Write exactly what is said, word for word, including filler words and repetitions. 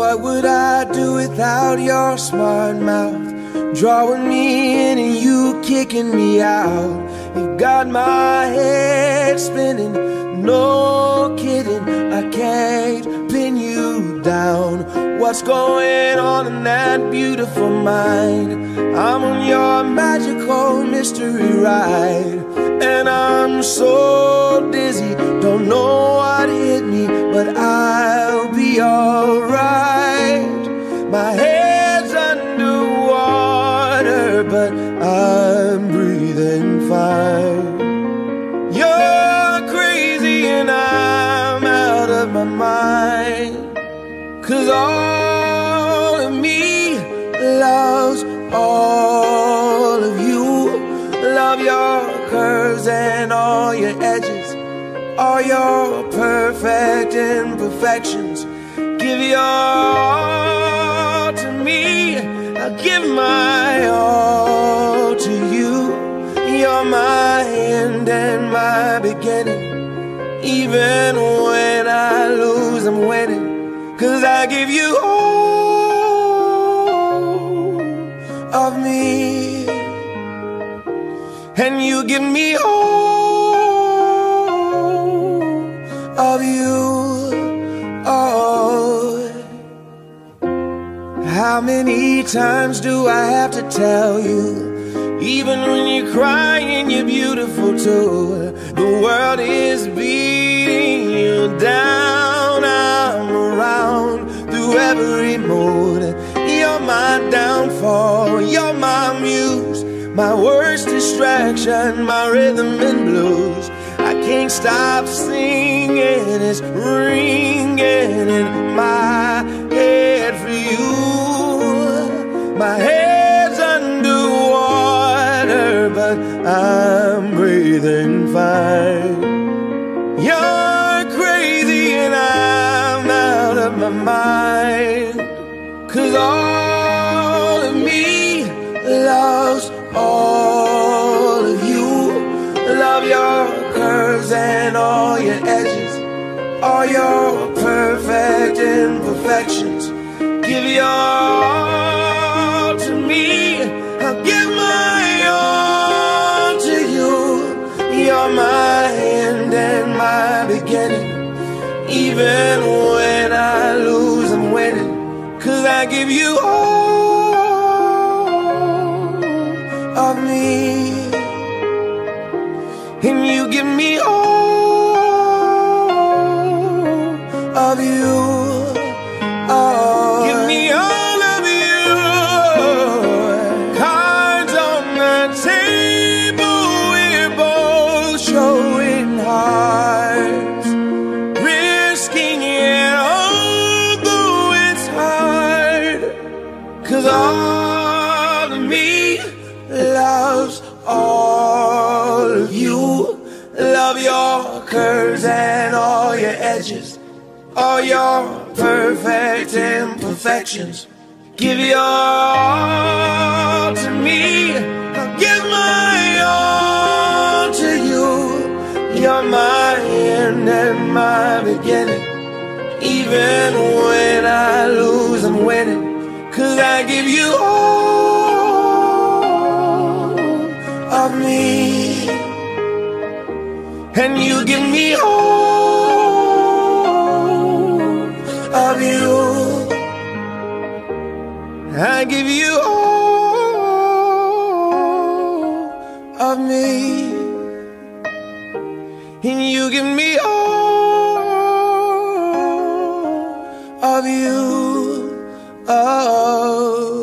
What would I do without your smart mouth? Drawing me in and you kicking me out. You got my head spinning, no kidding. I can't pin you down. What's going on in that beautiful mind? I'm on your magical mystery ride, and I'm so dizzy, don't know what hit me, but I'll be alright. My head's underwater, but I'm breathing fine. You're crazy and I'm out of my mind, 'cause all of me loves all of you. Love your curves and all your edges, all your perfect imperfections. Give your all to me, I'll give my all to you. You're my end and my beginning. Even when I lose, I'm winning, 'cause I give you all of me, and you give me all of you. Oh, how many times do I have to tell you? Even when you're crying, you're beautiful too. The world is beating you down. I'm around through every mood. You're my downfall, you're my muse, my worst distraction, my rhythm and blues. I can't stop singing, it's ringing in my head for you. My head's underwater, but I'm breathing fine. You're crazy and I'm out of my mind, 'cause all of me loves all of you. Love your curves and all your edges, all your perfect imperfections. Give your all to me, I'll give my all to you. You're my end and my beginning. Even when I lose, I'm winning, 'cause I give you all of me, and you give me all of you. Oh, give me all of you. Cards on the table, we're both showing hearts, risking it although it's hard, 'cause all of me loves all of you. Love your curves and all your edges, all your perfect imperfections. Give your all to me, I'll give my all to you. You're my end and my beginning. Even when I lose, I'm winning, 'cause I give you all of me, and you give me all of you. I give you all of me, and you give me all of you. Oh.